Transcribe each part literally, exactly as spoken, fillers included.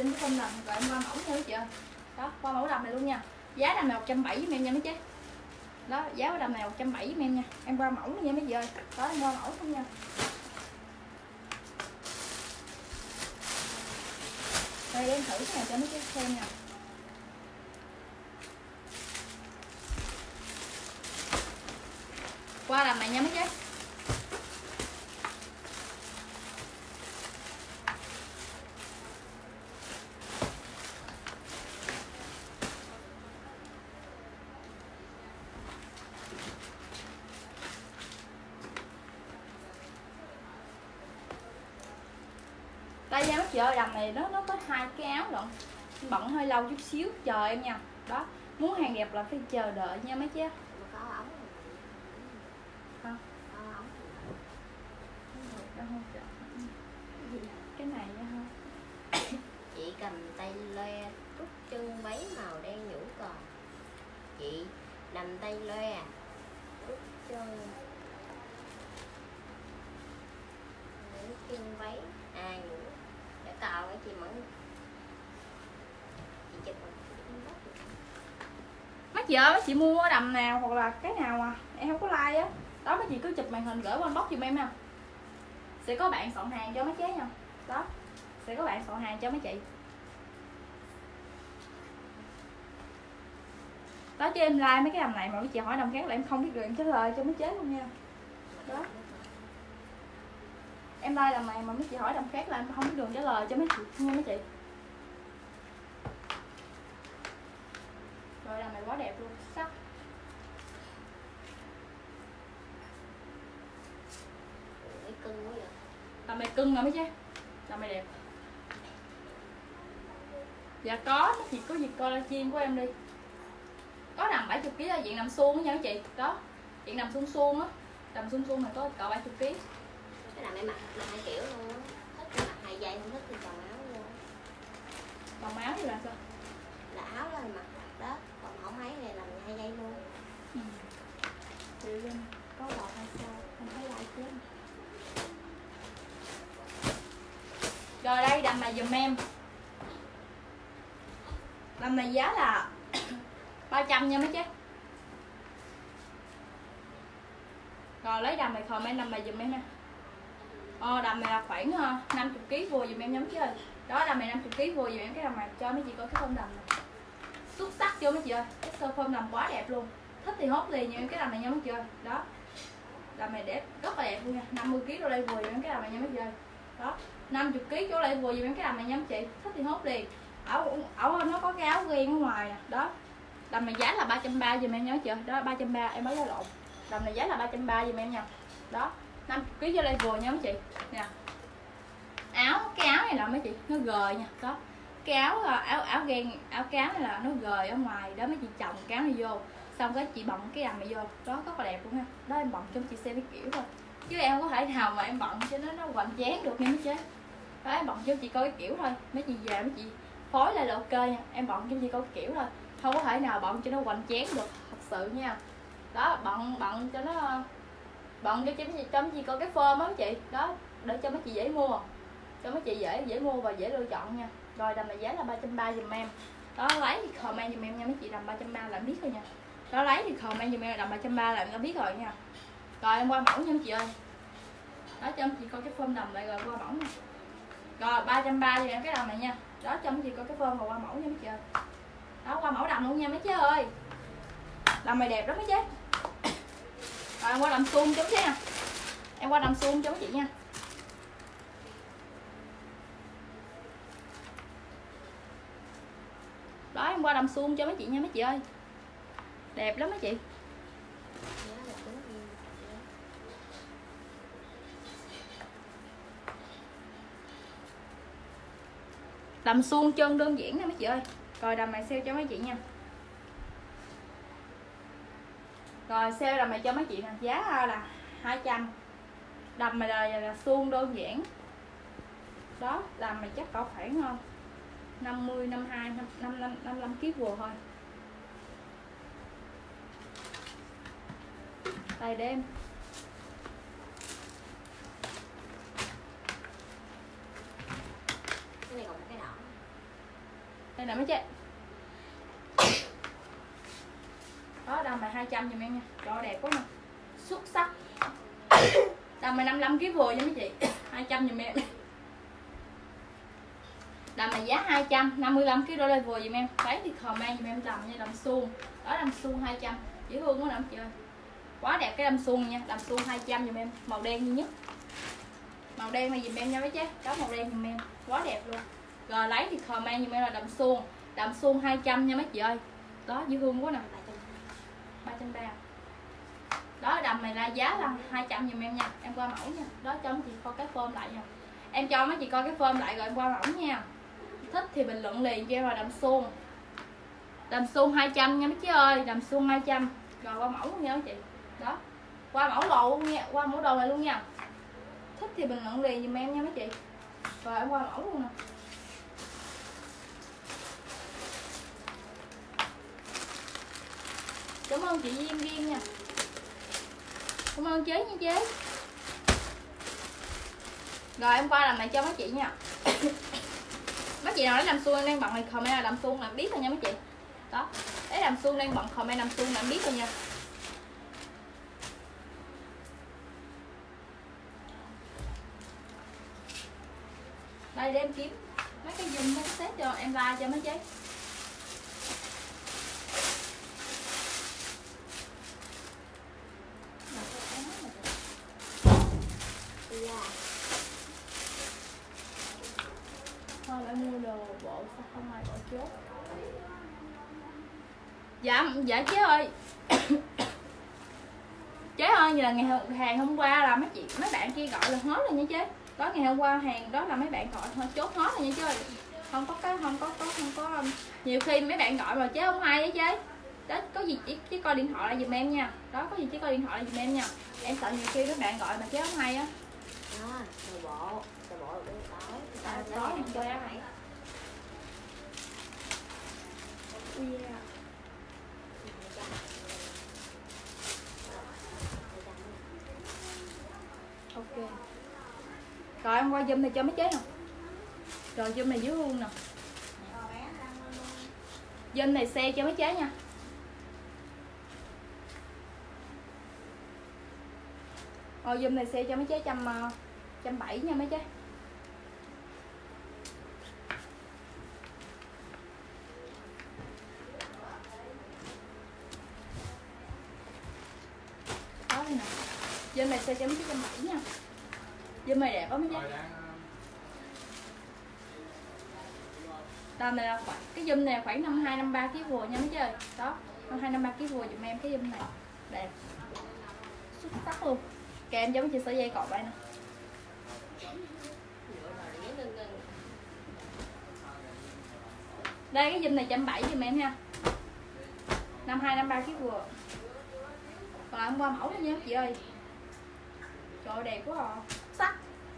trên cái phông đầm rồi em qua mẫu nha mấy chị ơi. Đó, qua mẫu đầm này luôn nha. Giá đầm này một trăm bảy mươi giùm em nha mấy chị. Đó, giá của đầm này một trăm bảy mươi giùm em nha. Em qua mẫu nha mấy chị ơi. Đó, em qua mẫu luôn nha. Đây em thử cái này cho mấy chị xem nha. Qua đầm này nha mấy chị. Đây nha mấy chị ơi, đầm này nó nó có hai cái áo lận. Bận hơi lâu chút xíu, chờ em nha. Đó, muốn hàng đẹp là phải chờ đợi nha mấy chị. Có ống Không. có ống Không cái này nha không. chị cầm tay loe rút chân váy màu đen nhũ còn chị đầm tay loe rút chân rút chân váy à nhũ để cào cái chị mẫn chị chụp Mấy chị ơi, mấy chị mua đầm nào hoặc là cái nào à em không có like á, đó mấy chị cứ chụp màn hình gửi qua inbox giùm em nha, sẽ có bạn soạn hàng cho mấy chế nha. Đó, sẽ có bạn soạn hàng cho mấy chị. Đó, chứ em like mấy cái đầm này mà mấy chị hỏi đầm khác là em không biết được em trả lời cho mấy chế luôn nha. Đó, em like đầm này mà mấy chị hỏi đầm khác là em không biết đường trả lời cho mấy chị nha mấy chị. Rồi đầm này quá đẹp luôn, sắc. cưng quá vậy. Đầm này cưng rồi mấy chế, đầm này đẹp. Dạ có, mấy chị có gì coi livestream của em đi. Có đầm bảy mươi ki lô gam là diện nằm suông á nha mấy chị. Đó, diện nằm suông suông á. Đầm suông suông này có cỡ bảy mươi ki lô gam. Cái đầm em mặc mặc hai kiểu luôn á. Thích thì mặc hai dây, không thích thì còn áo luôn. Còn áo thì là sao? Là áo lên mặc đó, còn không ấy thì làm hai dây luôn. Ừ. Chịu lên, có lọt hay sao? Không thấy like chứ. Rồi đây đầm này dùm em. Đầm này giá là ba trăm nha mấy chế. Rồi lấy đầm này comment đầm này dùm em nha. Ờ, đầm này là khoảng uh, năm mươi ki lô gam vừa dùm em nha mấy chế ơi. Đó, đầm này năm mươi ki lô gam vừa dùm em cái đầm này cho mấy chị coi cái phông đầm này. Xuất sắc chưa mấy chị ơi. Cái sơ phông đầm quá đẹp luôn. Thích thì hốt liền như cái đầm này nha mấy chị ơi. Đó. Đầm này đẹp, rất là đẹp luôn nha. năm mươi ki lô gam đây vừa dùm em cái đầm này nha mấy chị ơi. Đó. năm mươi ki lô gam chỗ lại vừa dùm em cái đầm này nha mấy chị. Thích thì hốt liền. Ở ở nó có cái áo ren ở ngoài nè. Đó. Đầm này giá là ba trăm ba mươi giùm em nha mấy chị ơi. Đó, ba trăm ba mươi em mới giá lộn. Đầm này giá là ba trăm ba mươi giùm em nha. Đó. năm mươi ki lô gam chỗ lại vừa nha mấy chị. Nè. Áo, cái áo này là mấy chị, nó gời nha. Đó. Cái áo áo áo ren, áo cái áo này là nó gời ở ngoài đó mấy chị chồng cái áo này vô. Xong cái chị bận cái đầm này vô. Đó, rất là đẹp luôn nha. Đó, em bận cho chị xem cái kiểu thôi. Chứ em không có thể nào mà em bận cho nó nó hoành tráng được nha mấy chế. Đó, em bận cho chị coi cái kiểu thôi. Mấy chị về mấy chị phối lại là ok nha. Em bận cho chị coi cái kiểu thôi. Không có thể nào bận cho nó hoành tráng được thật sự nha. Đó, bận bận cho nó bận cho chị cho mấy chị coi cái form á mấy chị. Đó, để cho mấy chị dễ mua. Cho mấy chị dễ dễ mua và dễ lựa chọn nha. Rồi đầm này giá là ba trăm ba mươi giùm em. Đó, lấy thì comment giùm em nha mấy chị, đầm ba trăm ba mươi là em biết rồi nha. Đó, lấy thì comment giùm em đầm ba trăm ba mươi là em đã biết rồi nha. Rồi em qua mẫu nha mấy chị ơi. Đó, cho mấy chị coi cái form đầm lại rồi qua mẫu nha. Rồi ba trăm ba mươi giùm em cái đầm này nha. Đó, cho mấy chị coi cái form rồi qua mẫu nha mấy chị ơi. Đó, qua mẫu đầm luôn nha mấy chị ơi. Đầm này đẹp lắm mấy chị. Rồi em qua đầm suông cho mấy chị nha. Em qua đầm suông cho mấy chị nha. Đó, em qua đầm suông cho mấy chị nha mấy chị ơi. Đẹp lắm mấy chị. Đầm suông chân đơn giản nè mấy chị ơi. Rồi đầm này sale cho mấy chị nha. Rồi sale đầm này cho mấy chị nè, giá là hai trăm. Đầm này là, là suông đơn giản. Đó, đầm này chắc có khoảng năm mươi, năm mươi hai, năm mươi lăm, năm mươi lăm ki lô gam vừa thôi. Đây để em. Cái này còn một cái đỏ. Đây nè mấy chị. Đó, đầm này hai trăm giùm em nha. Trời đẹp quá nè. Xuất sắc. Đầm này năm mươi lăm ki lô gam vừa nha mấy chị. hai trăm giùm em. Đầm này giá hai trăm, năm mươi lăm ki lô gam vừa giùm em. Lấy thì comment giùm em đầm nha, đầm suông. Đó, đầm suông hai trăm. Dễ thương quá nè chị ơi. Quá đẹp cái đầm suông nha, đầm suông hai trăm giùm em, màu đen duy nhất. Màu đen này giùm em nha mấy chế. Đó, màu đen giùm em, quá đẹp luôn. Rồi lấy thì comment giùm em là đầm suông. Đầm suông hai trăm nha mấy chị ơi. Đó, dễ thương quá nè. ba trăm ba. Đó, đầm này là giá là hai trăm giùm em nha. Em qua mẫu nha. Đó, cho mấy chị coi cái form lại nha. Em cho mấy chị coi cái form lại rồi em qua mẫu nha. Thích thì bình luận liền cho em là đầm suông. Đầm suông hai trăm nha mấy chị ơi, đầm suông hai trăm. Rồi qua mẫu luôn nha mấy chị. Đó. Qua mẫu đồ luôn nha, qua mẫu đồ này luôn nha. Thích thì bình luận liền giùm em nha mấy chị. Rồi em qua mẫu luôn nè. Cảm ơn chị Duyên Duyên nha. Cảm ơn chế nha chế. Rồi em qua làm này cho mấy chị nha. Mấy chị nào lấy đầm suông đang bận thì comment là đầm suông là biết rồi nha mấy chị. Đó. Lấy đầm suông đang bận comment đầm suông là biết rồi nha. Đây để em kiếm mấy cái zoom mấy cái set cho em like cho mấy chế. Thôi lại mua đồ bộ sao không ai bỏ chốt. Dạ dạ chế ơi. Chế ơi, như là ngày hàng hôm qua là mấy chị mấy bạn kia gọi là hết rồi nha chế. Đó, ngày hôm qua hàng đó là mấy bạn gọi thôi chốt hết rồi nha chế. Không có cái không có có không có nhiều khi mấy bạn gọi mà chế không hay đấy chế. Đó, có gì chỉ, chỉ coi điện thoại lại giùm em nha. Đó, có gì chỉ coi điện thoại lại giùm em nha. Em sợ nhiều khi các bạn gọi mà chế không hay á. Đó, đồ bộ, đồ bộ bên tối. À, tối em chơi á mày. Yeah. Ok. Rồi em qua zoom này cho mấy chế nè. Rồi zoom này dưới luôn nè. Zoom này xe cho mấy chế nha. Rồi zoom này xe cho mấy chế trăm trăm bảy nha mấy chế. Đó đây nè. Zoom này xe cho mấy chế trăm bảy nha. Zoom này đẹp quá mấy chế. Đầm này là khoảng cái zoom này khoảng năm hai năm ba ký vừa nha mấy chế ơi. Đó, năm hai năm ba ký vừa giùm em cái zoom này. Đẹp. Xuất sắc luôn. Kèm cho mấy chị sợi dây cột đây nè. Đây cái zoom này trăm bảy giùm em nha. năm hai năm ba ký vừa. Còn lại em qua mẫu luôn nha chị ơi. Trời ơi, đẹp quá à. Sắc.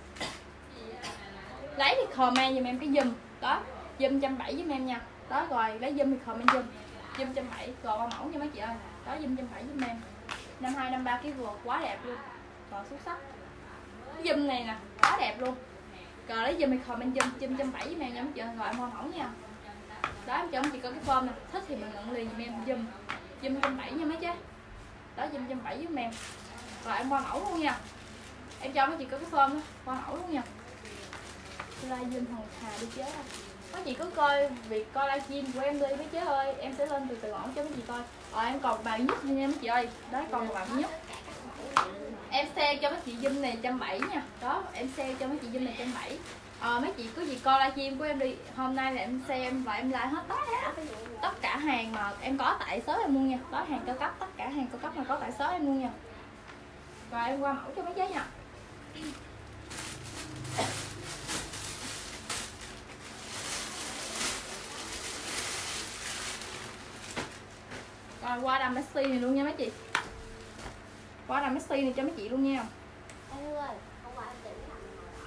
Lấy thì comment giùm em cái zoom. Đó, zoom trăm bảy giùm em nha. Đó rồi lấy zoom thì comment zoom. Zoom trăm bảy rồi qua mẫu nha mấy chị ơi. Đó, zoom trăm bảy giùm em. năm hai năm ba ký vừa quá đẹp luôn. Rồi xuất sắc. Cái zoom này nè, quá đẹp luôn. Rồi lấy zoom thì comment zoom, zoom trăm bảy giùm em nha mấy chị ơi. Rồi em qua mẫu nha. Đó, em cho mấy chị có cái form nè. Thích thì mình nhận liền giùm em zoom. Zoom trăm bảy nha mấy chế. Đó, zoom trăm bảy giùm em. Rồi em qua mẫu luôn nha. Em cho mấy chị có cái form đó, qua mẫu luôn nha. Live zoom hồng thà đi chế ơi. Mấy chị cứ coi việc coi livestream của em đi mấy chế ơi. Em sẽ lên từ từ ổn cho mấy chị coi. Rồi em còn bài nhất nha mấy chị ơi. Đó, còn một bài nhất. Em share cho mấy chị zoom này trăm bảy nha. Đó, em share cho mấy chị zoom này trăm bảy. Ờ, mấy chị cứ gì coi livestream của em đi. Hôm nay là em xem và em like hết tất cả tất cả hàng mà em có tại shop em luôn nha. Đó, hàng cao cấp, tất cả hàng cao cấp mà có tại shop em luôn nha. Rồi em qua mẫu cho mấy chế nha. Rồi qua đầm Messi này luôn nha mấy chị. Qua đầm Messi này cho mấy chị luôn nha. Anh ơi, không phải em tỉnh thành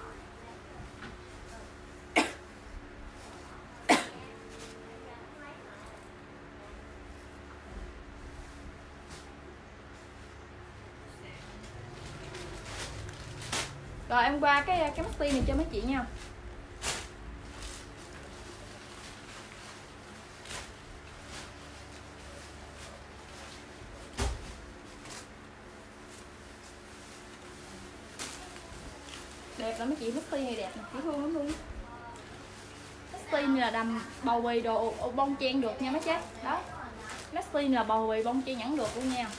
Rồi em qua cái cái Messi này cho mấy chị nha. đẹp lắm mấy chị. Maxi này đẹp nè, dễ thương lắm luôn. Maxi này là đầm bầu bì đồ bông chen được nha mấy chế. Đó. Maxi này là bầu bì bông chen nhẵn được luôn nha.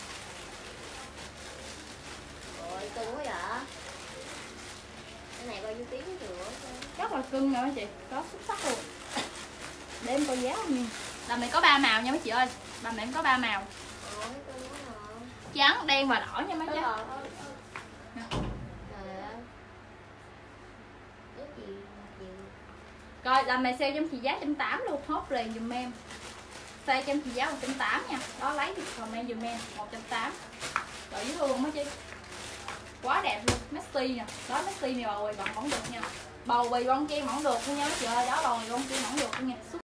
Ôi cưng quá vậy. Cái này bao nhiêu tiếng được? Rất là cưng nha mấy chị, có xuất sắc luôn. Để em coi giá không nha. Đầm này có ba màu nha mấy chị ơi. Đầm này có ba màu. Ôi cưng quá hả? Trắng, đen và đỏ nha mấy chế. Rồi đầm này sale trong chị giá một trăm tám mươi luôn, hốt liền dùm em. Sale trong chị giá một trăm tám mươi nha. Đó lấy thì comment dùm em một trăm tám mươi. Rồi dễ thương mấy chị. Quá đẹp luôn, Maxi nè. Đó Maxi này bầu bì bằng vẫn được nha. Bầu bì bông chen vẫn được luôn nha mấy chị ơi. Đó bầu bì bông chen vẫn được luôn nha.